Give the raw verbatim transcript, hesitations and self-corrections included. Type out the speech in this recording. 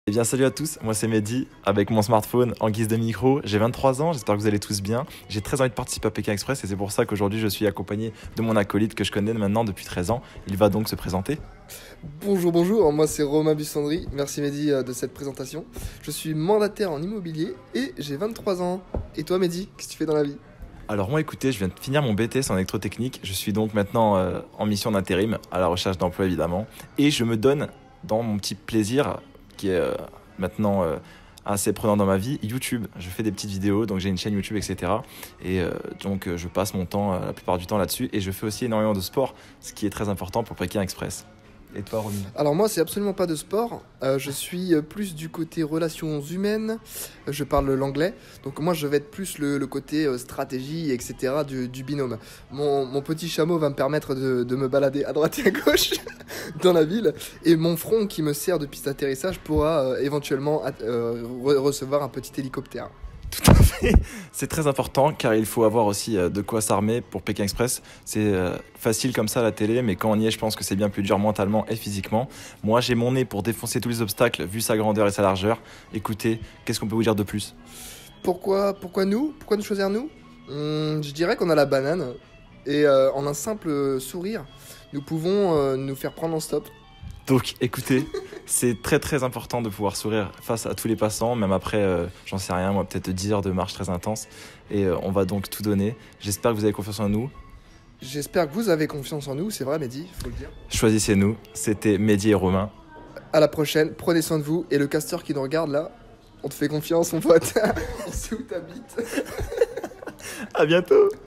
Eh bien salut à tous, moi c'est Mehdi, avec mon smartphone en guise de micro. J'ai vingt-trois ans, j'espère que vous allez tous bien. J'ai très envie de participer à Pékin Express et c'est pour ça qu'aujourd'hui je suis accompagné de mon acolyte que je connais maintenant depuis treize ans. Il va donc se présenter. Bonjour, bonjour, moi c'est Romain Bussandry, merci Mehdi euh, de cette présentation. Je suis mandataire en immobilier et j'ai vingt-trois ans. Et toi Mehdi, qu'est-ce que tu fais dans la vie? Alors moi écoutez, je viens de finir mon B T S en électrotechnique. Je suis donc maintenant euh, en mission d'intérim, à la recherche d'emploi évidemment. Et je me donne dans mon petit plaisir qui est euh, maintenant euh, assez prenant dans ma vie, YouTube. Je fais des petites vidéos, donc j'ai une chaîne YouTube, et cetera. Et euh, donc euh, je passe mon temps euh, la plupart du temps là-dessus. Et je fais aussi énormément de sport, ce qui est très important pour Pékin Express. Et toi, Romy? Alors moi c'est absolument pas de sport, Euh, je suis euh, plus du côté relations humaines, Euh, je parle l'anglais, donc moi je vais être plus le, le côté euh, stratégie, et cetera du, du binôme. Mon, mon petit chameau va me permettre de, de me balader à droite et à gauche dans la ville, et mon front qui me sert de piste d'atterrissage pourra euh, éventuellement at- euh, re- recevoir un petit hélicoptère. Tout à fait. C'est très important car il faut avoir aussi euh, de quoi s'armer pour Pékin Express. C'est euh, facile comme ça à la télé, mais quand on y est, je pense que c'est bien plus dur mentalement et physiquement. Moi, j'ai mon nez pour défoncer tous les obstacles, vu sa grandeur et sa largeur. Écoutez, qu'est-ce qu'on peut vous dire de plus? Pourquoi, pourquoi nous? Pourquoi nous choisir nous? Hum, Je dirais qu'on a la banane, et euh, en un simple sourire, nous pouvons euh, nous faire prendre en stop. Donc, écoutez, c'est très très important de pouvoir sourire face à tous les passants, même après, euh, j'en sais rien, moi, peut-être dix heures de marche très intense. Et euh, on va donc tout donner. J'espère que vous avez confiance en nous. J'espère que vous avez confiance en nous, c'est vrai Mehdi, faut le dire. Choisissez-nous. C'était Mehdi et Romain. À la prochaine, prenez soin de vous, et le casteur qui nous regarde là, on te fait confiance mon pote. On sait où t'habites. À bientôt!